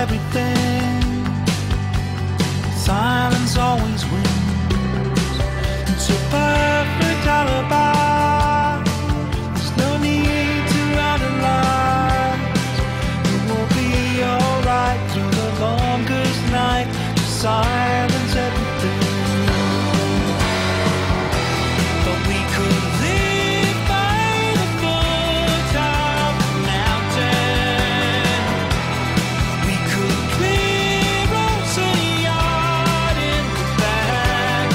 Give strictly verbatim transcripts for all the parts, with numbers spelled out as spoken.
everything. Silence always wins. It's a perfect alibi. There's no need to analyze. It will be alright through the longest night. Just silence everything. But we could live by the foot of the mountain. We could clear us a yard in the back.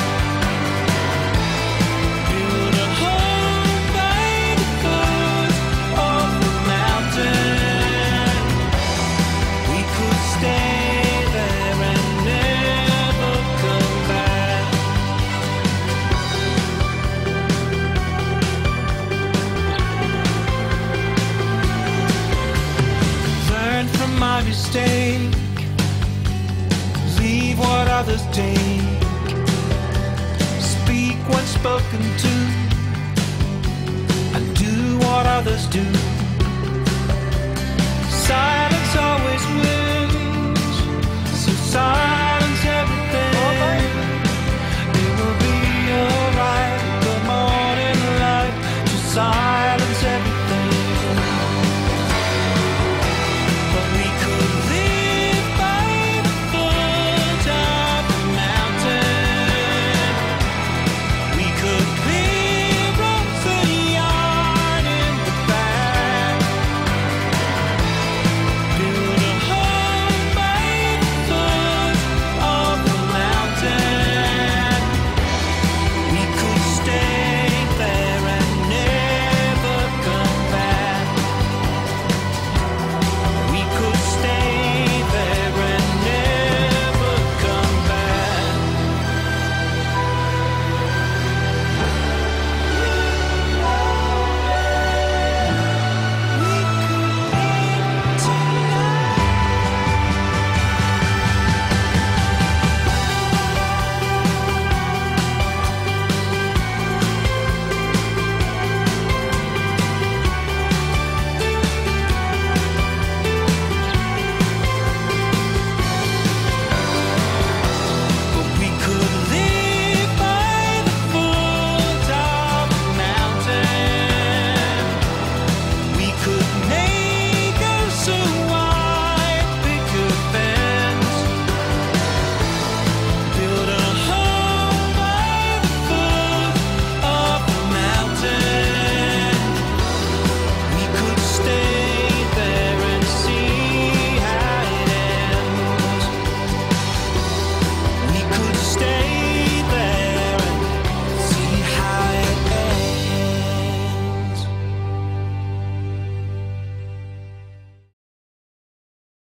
Build a home by the foot of the mountain. We could stay there and never come back. Learn from my mistake. Leave what others take. Speak when spoken to, and do what others do. Silence always wins.